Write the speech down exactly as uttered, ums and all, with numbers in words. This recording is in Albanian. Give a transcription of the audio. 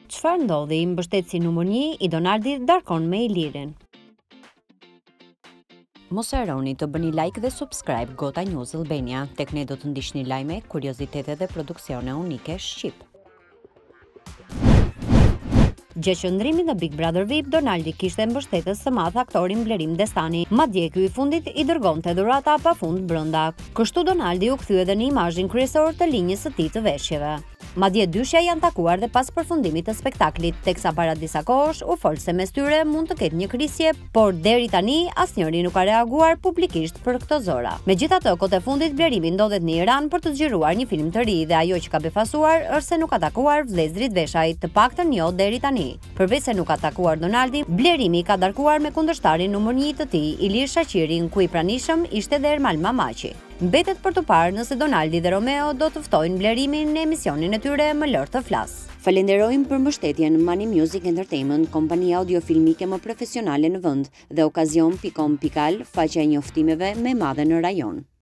Çfarë ndodhi? Mbështetësi numër një i Donaldit darkon me Ilirin. Mos e harroni të bëni like dhe subscribe Gota News Albania. Tek ne do të ndiqni lajme, kuriozitete dhe produksione unike shqip. Gjatë qëndrimit në Big Brother V I P, Donaldi kishte mbështetës së madh aktorin Blerim Destani. Madje ky i fundit i dërgonte dhurata pafund brenda. Kështu Donaldi u kthye edhe në imazhin kryesor të linjës së tij të veshjeve. Madje dyshja janë takuar dhe pas përfundimit të spektaklit, teksa para disa kohësh u fol se mes tyre mund të ketë një krisje, por deri tani asnjëri nuk ka reaguar publikisht për këto zora. Megjithatë, kohët e fundit Blerimi ndodhet në Iran për të xhiruar një film të ri dhe ajo që ka befasuar është se nuk ka takuar vëllezërit Veshaj, të paktën jo deri tani. Përveç se nuk ka takuar Donaldi, Blerimi ka darkuar me kundërshtarin numër një të tij, Ilir Shaqirin, ku i pranishëm ishte edhe Ermal Mamaçi. Mbetet për të parë nëse Donaldi dhe Romeo do të ftojnë Blerimin në emisionin e tyre Më lër të flas. Falenderojmë për mbështetjen Money Music Entertainment, kompania audiofilmike më profesionale në vend, dhe Okazion punkt com punkt al, faqja e njoftimeve më e madhe në rajon.